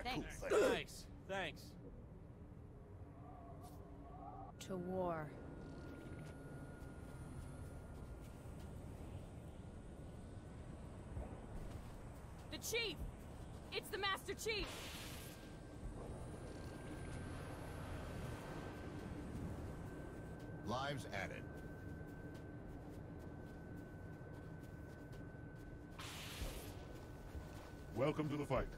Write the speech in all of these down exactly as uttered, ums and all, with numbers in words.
Thanks. Nice. Thanks. To war. The Chief! It's the Master Chief! Lives added. Welcome to the fight.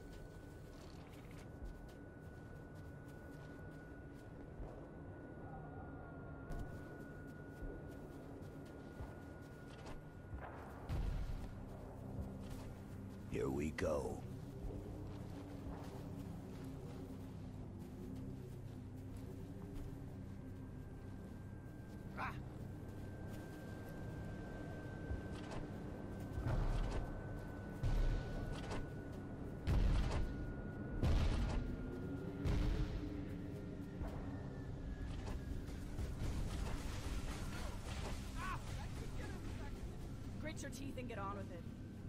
Here we go. Ah. Grit your teeth and get on with it.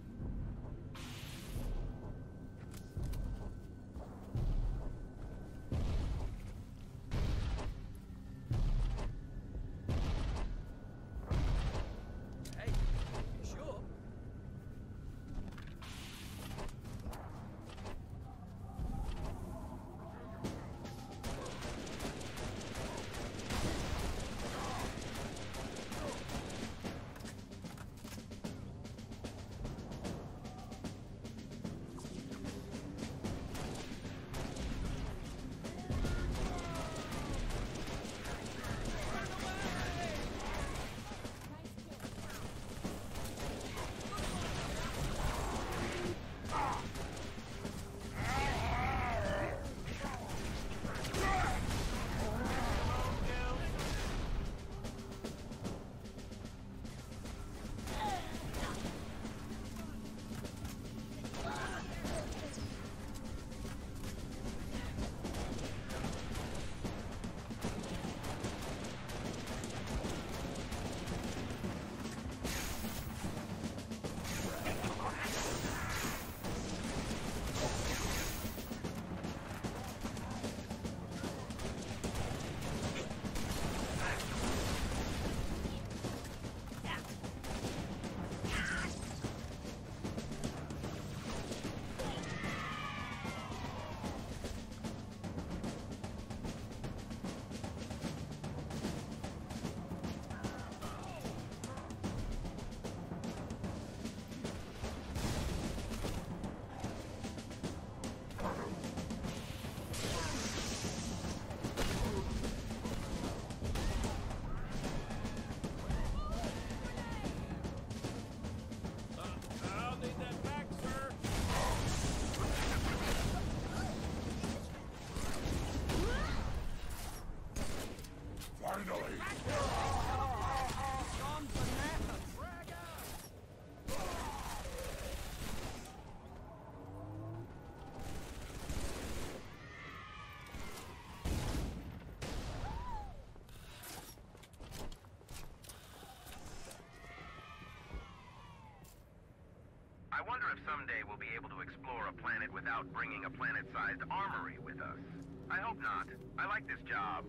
I wonder if someday we'll be able to explore a planet without bringing a planet-sized armory with us. I hope not. I like this job.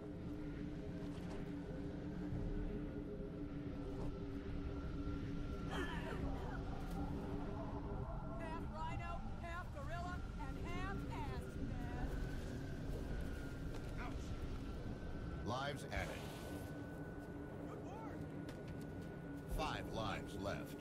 Half rhino, half gorilla, and half ass man. Lives added. Good work. Five lives left.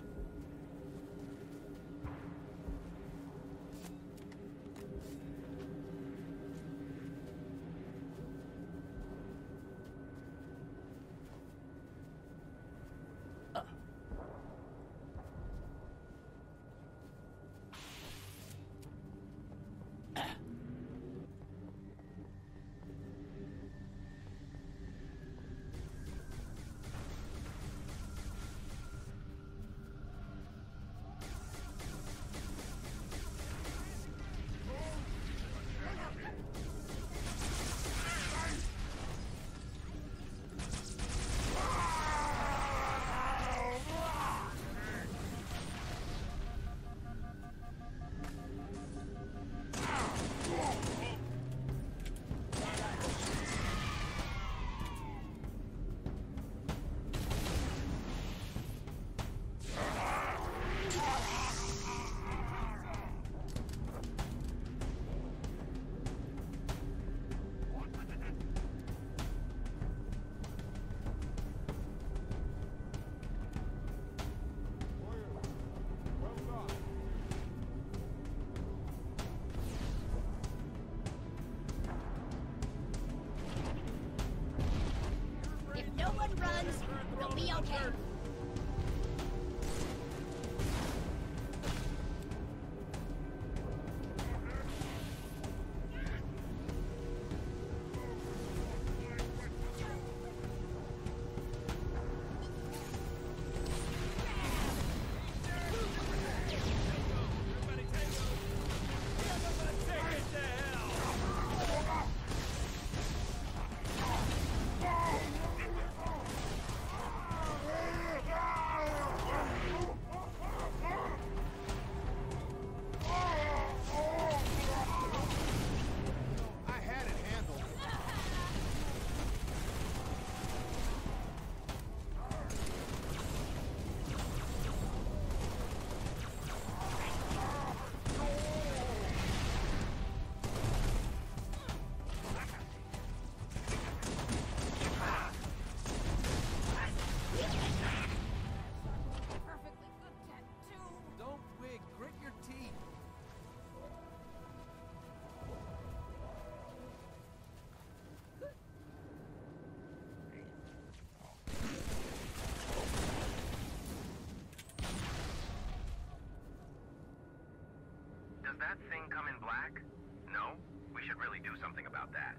Does that thing come in black? No? We should really do something about that.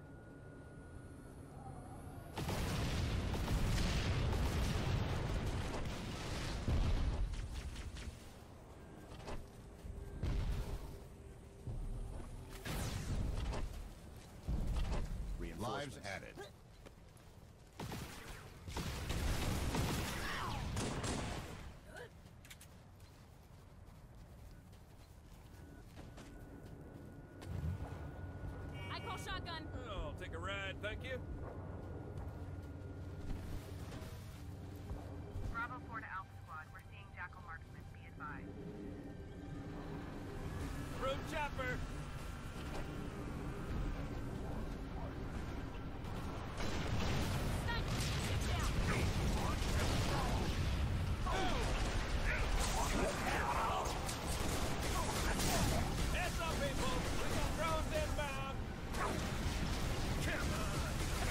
Lives added. I call shotgun. Oh, I'll take a ride, thank you. Bravo four to Alpha Squad. We're seeing Jackal marksmen. Be advised. Road chopper! Heads up, people! We got drones inbound! Come on!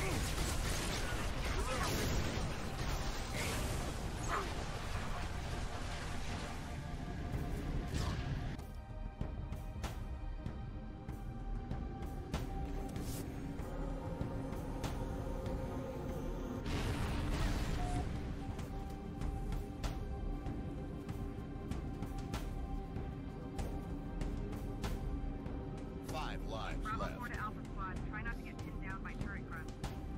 Five lives Bravo left. four to Alpha Squad. Try not to get pinned down by turret grunts.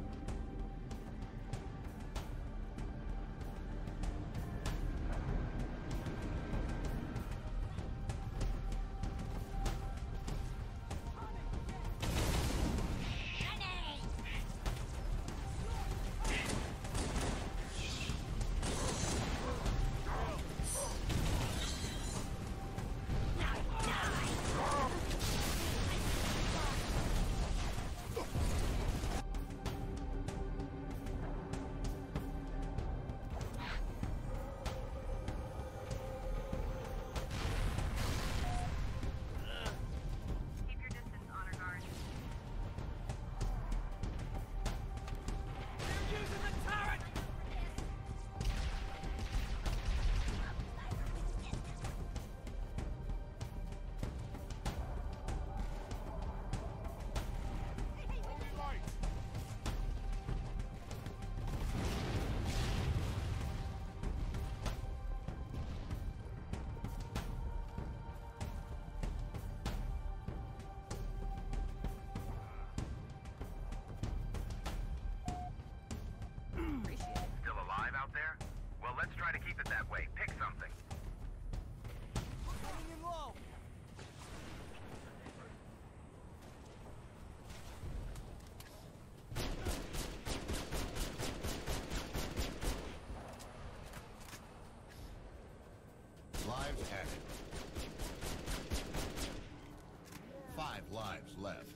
Keep your distance, honor guard. They're using the turret! Still alive out there? Well, let's try to keep it that way. Pick something. Coming in low. Lives added. Five lives left.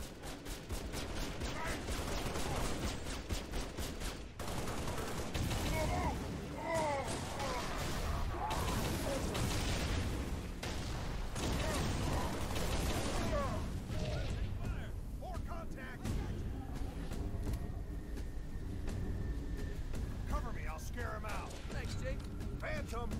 More contact! Cover me, I'll scare him out. Thanks, Jake. Phantom!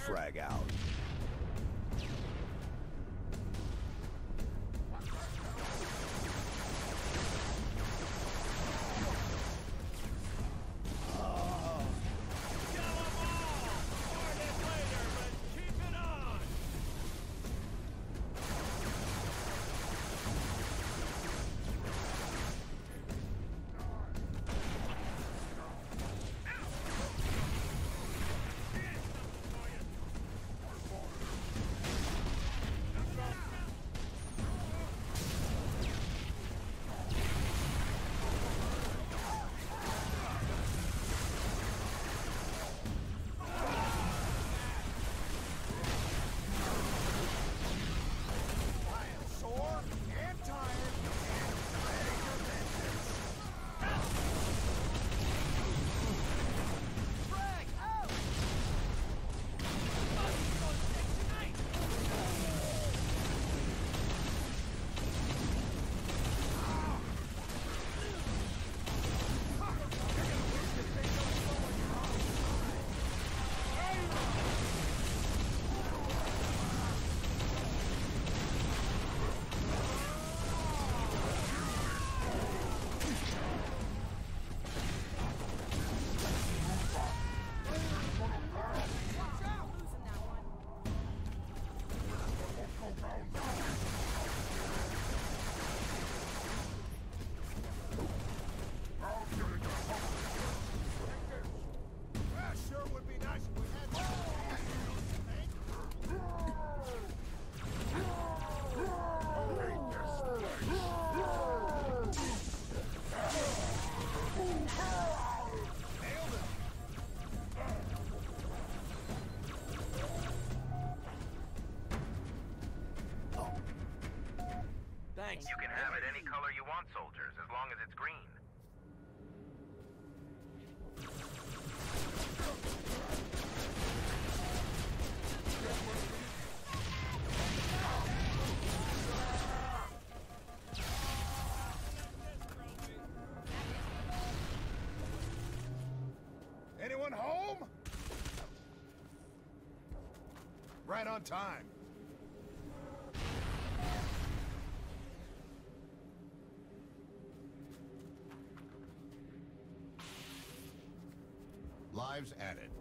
frag out. Thanks. You can have it any color you want, soldiers, as long as it's green. Anyone home? Right on time. Lives added.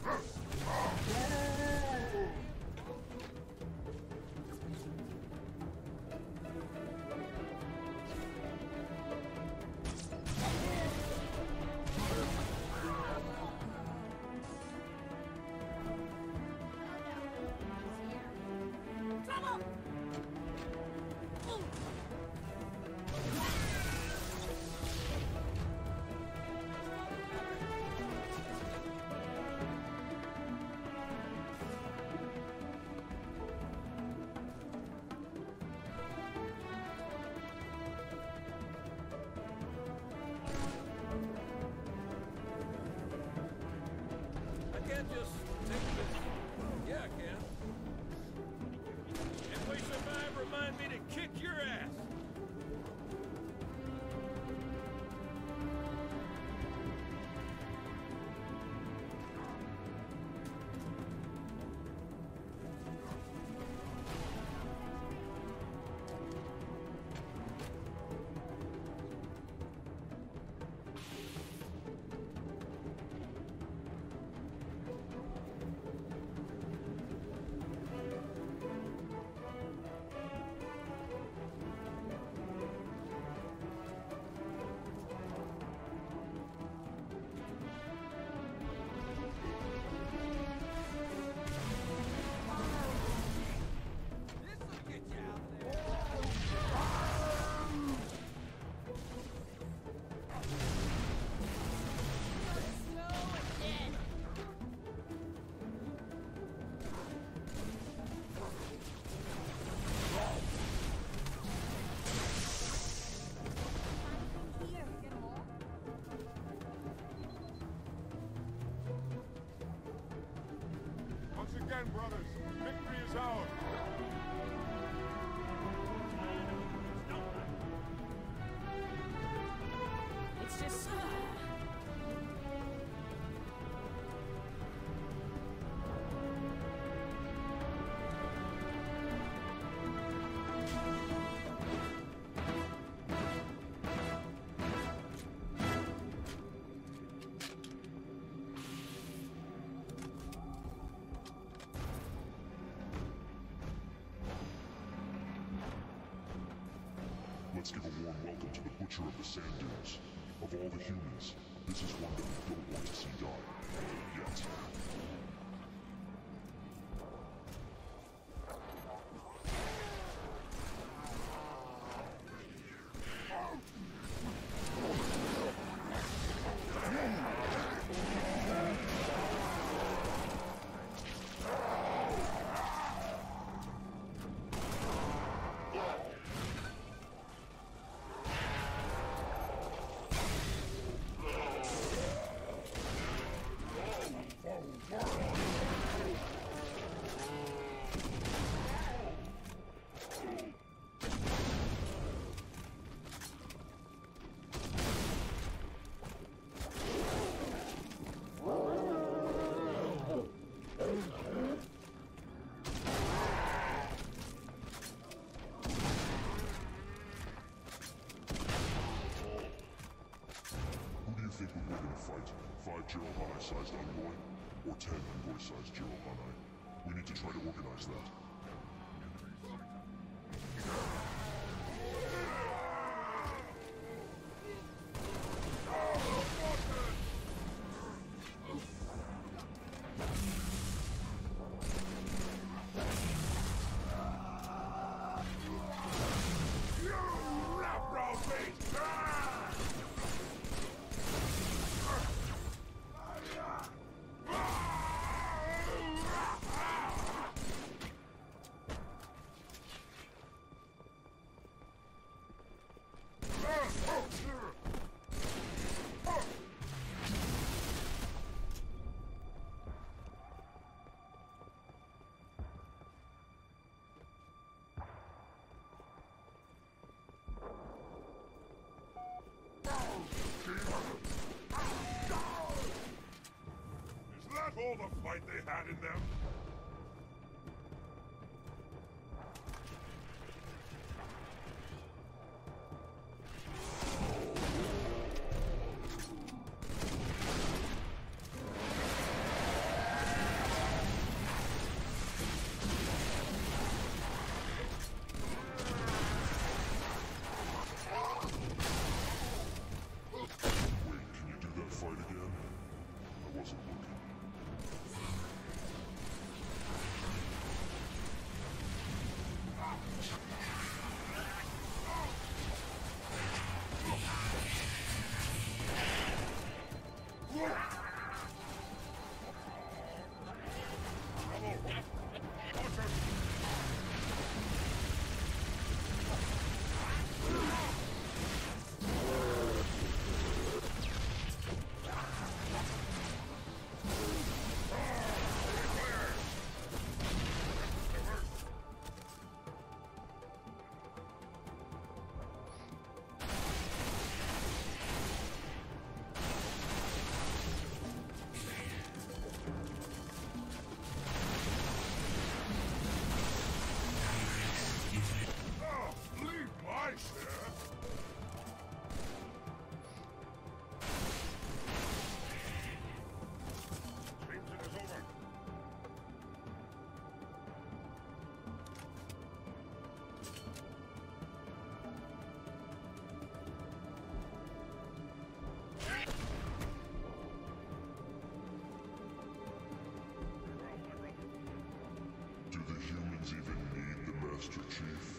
Can't just take this. Yeah, I can. If we survive, remind me to kick your ass. Again, brothers, victory is ours. It's just... Let's give a warm welcome to the Butcher of the Sand Dunes. Of all the humans, this is one that we don't want to see die. Yet. Five Jerohani-sized envoy, or ten envoy-sized Jerohani. We need to try to organize that. All the fight they had in them? wasn't looking. Do the humans even need the Master Chief?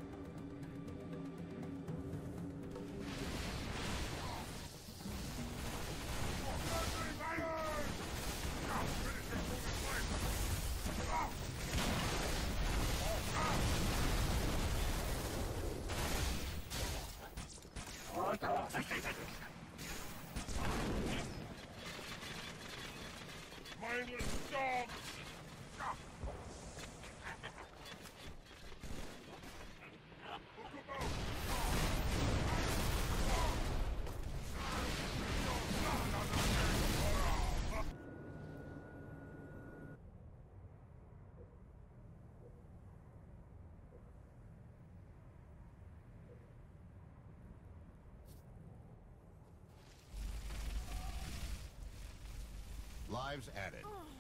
Mindless dog! Lives added.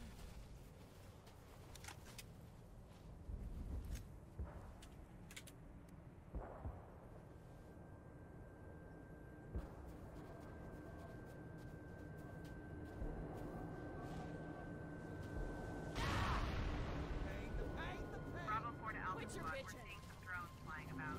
Bravo four to Alpha Quit your Squad. We're bitching. seeing some drones flying about.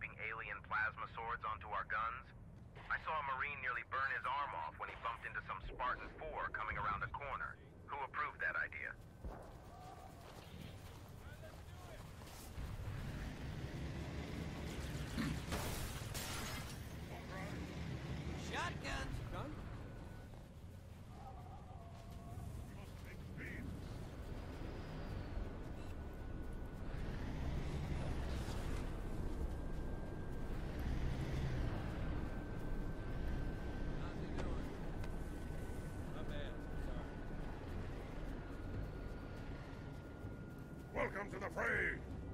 strapping alien plasma swords onto our guns? I saw a Marine nearly burn his arm off when he bumped into some Spartan four coming around a corner. Who approved that idea? Shotguns! Done? How's he doing? My bad. Sorry. Welcome to the fray!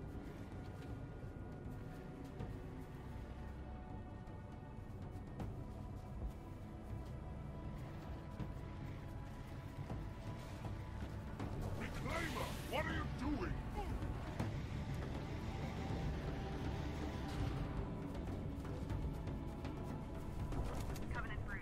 Reclaimer! What are you doing? Covenant fruit.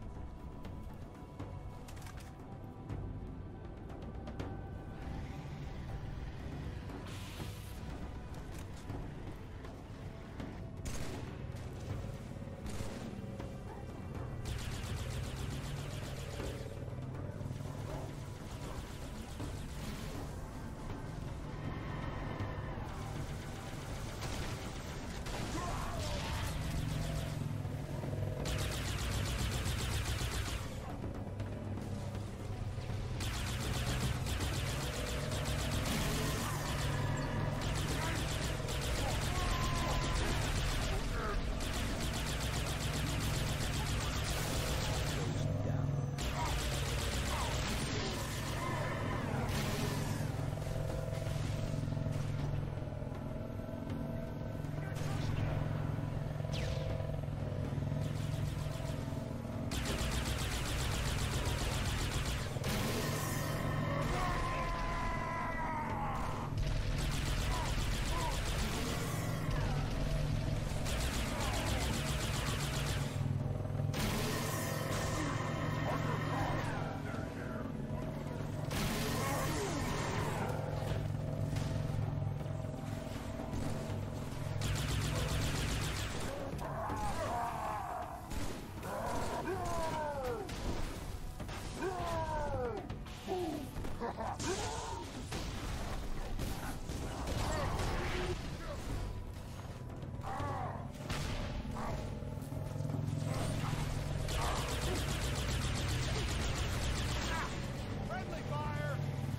Friendly fire!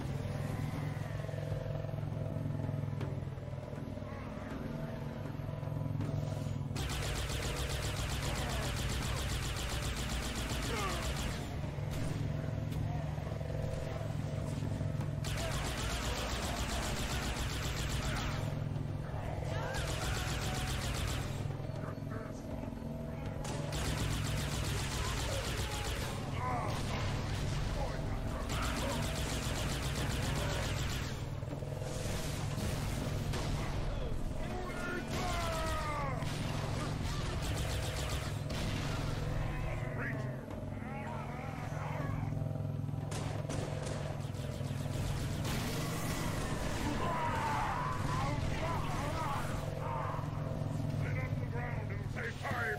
Get off the ground, it'll take time!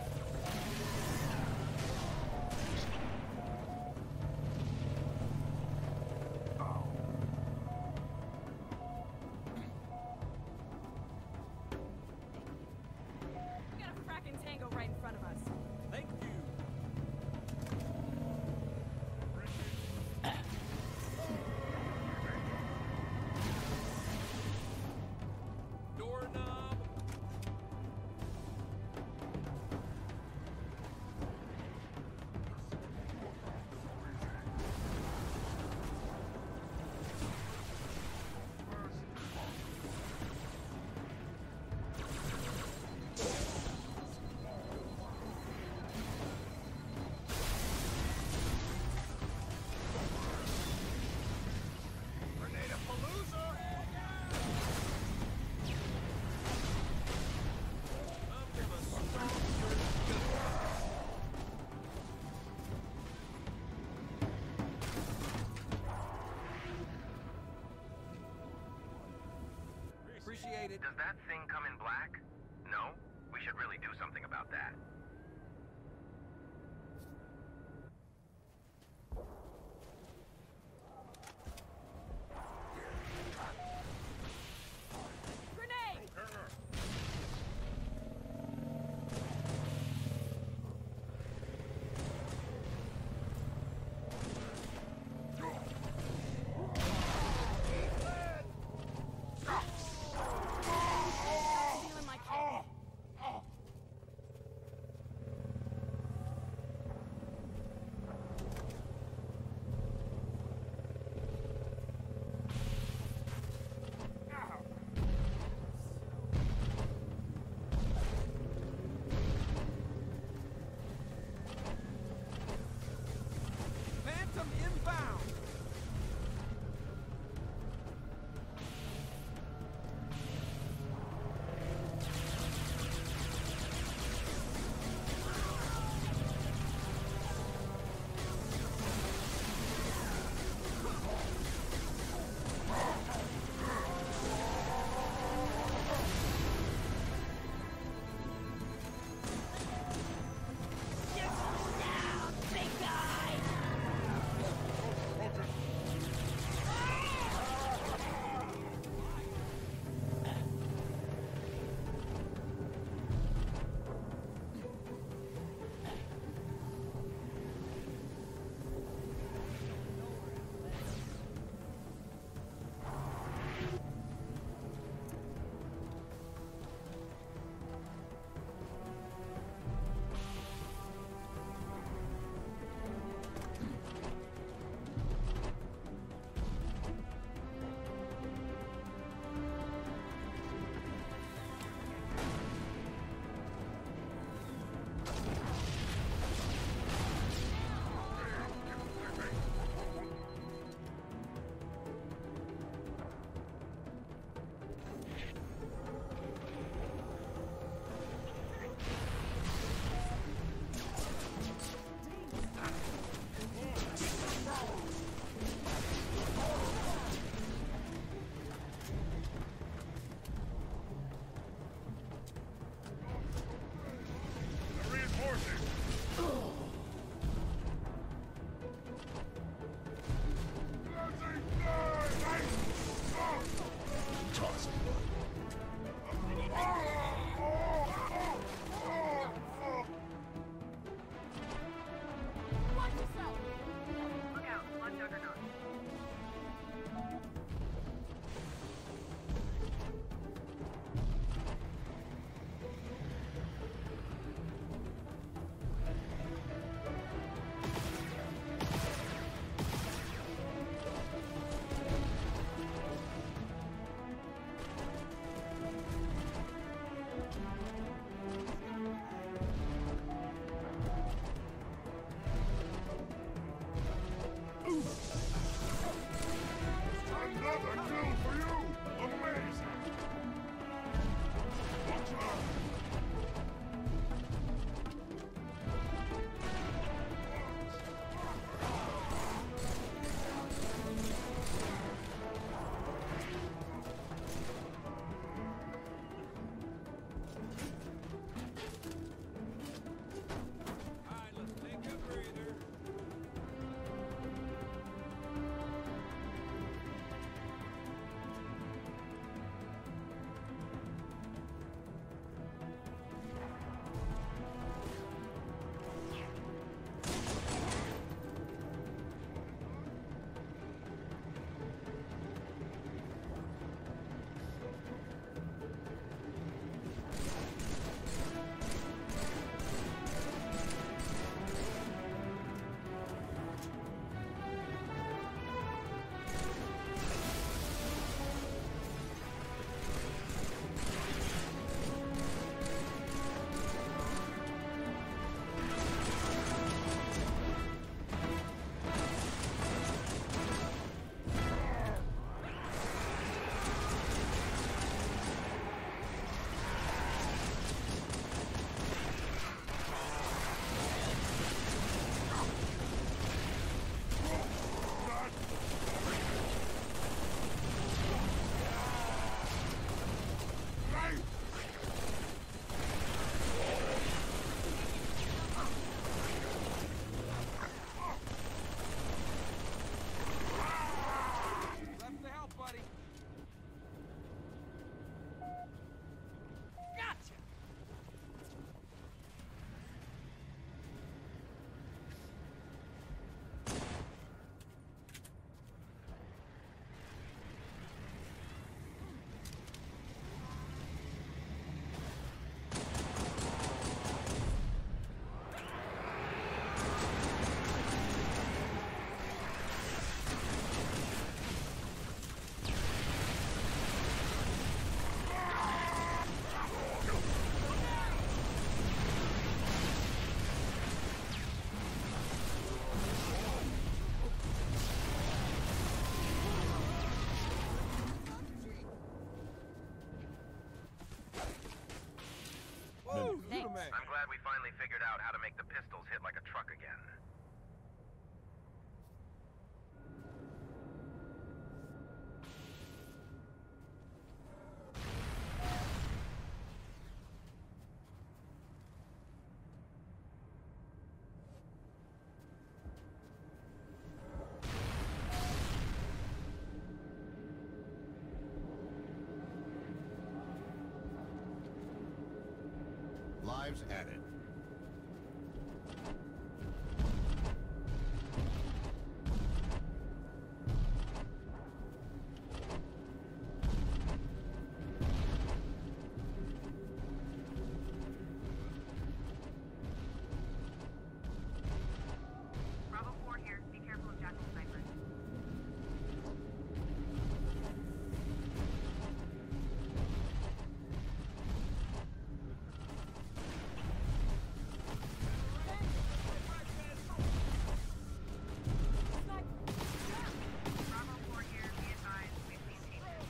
We got a fracking tango right in front of us. Thank you. Doorknob. Grenade-a-palooza! I'm gonna stomp your gut. Appreciate it. Does that thing come in black? No? We should man. I'm glad we finally figured out how to make the pistols hit like a truck again. Lives added. Bravo four here. Be careful of Jackal snipers. Bravo four here. Be advised. We've seen changes.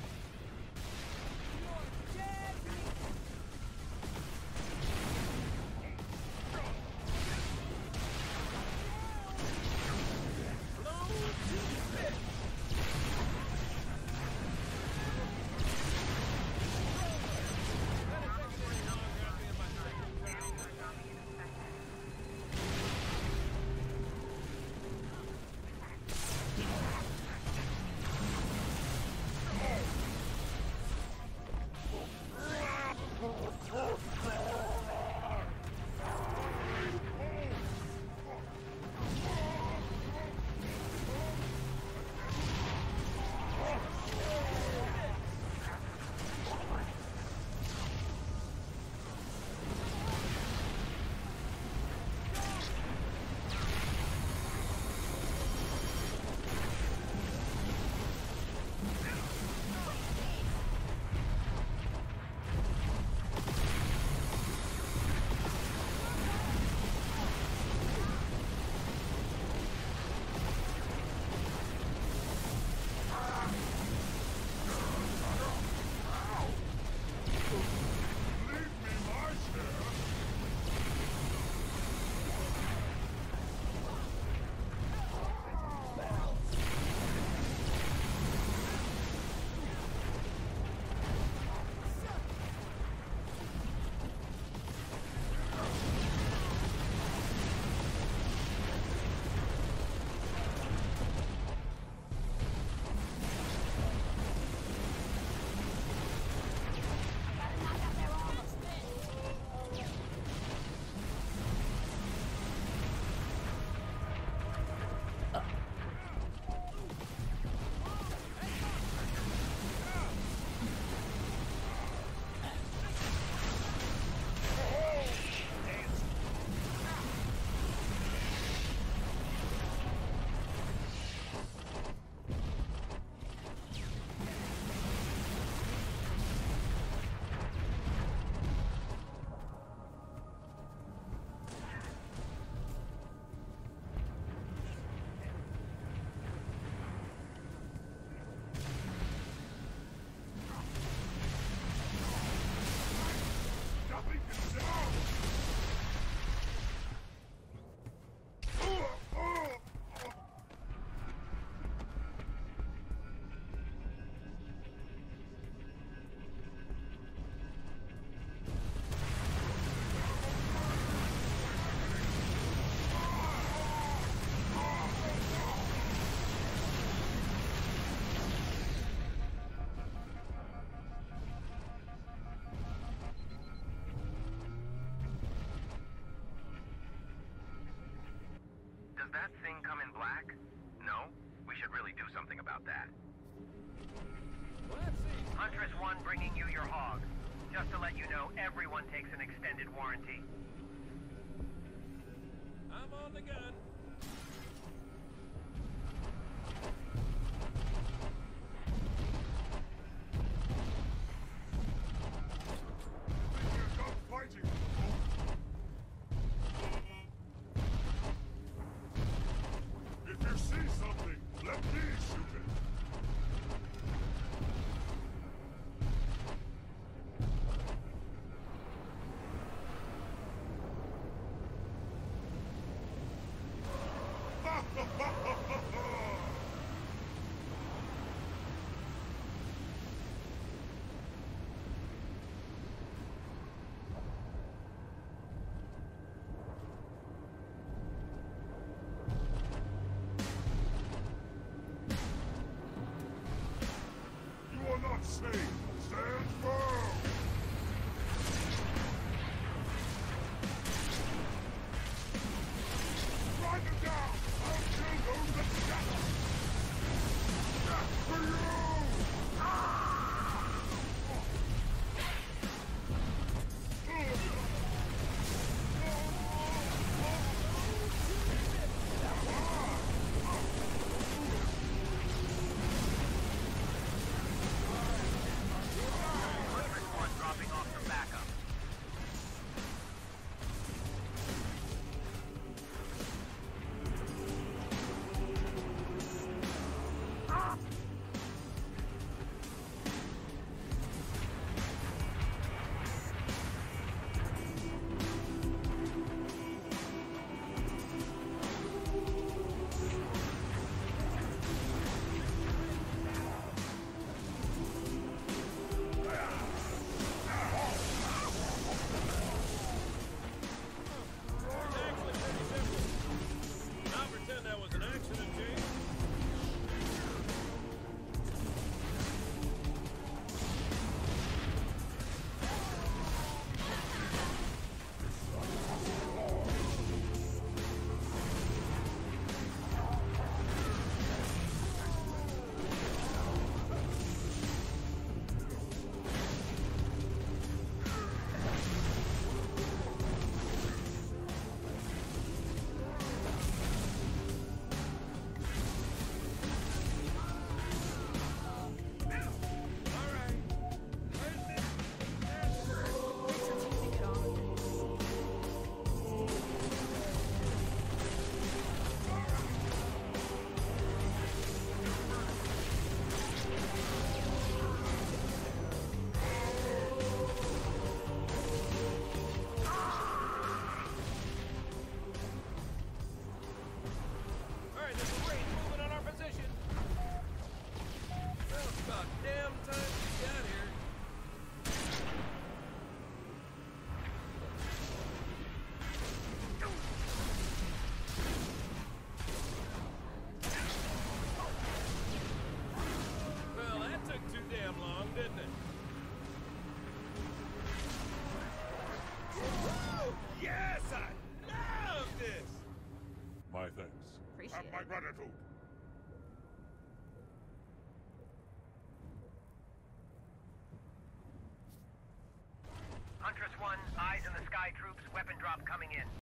Does that thing come in black? No? We should really do something about that. Let's see. Huntress one bringing you your hog. Just to let you know, everyone takes an extended warranty. I'm on the gun. We're done fighting. If you see something, let me shoot it. My thanks. Appreciate Have my it. gratitude. Huntress one, eyes in the sky troops, weapon drop coming in.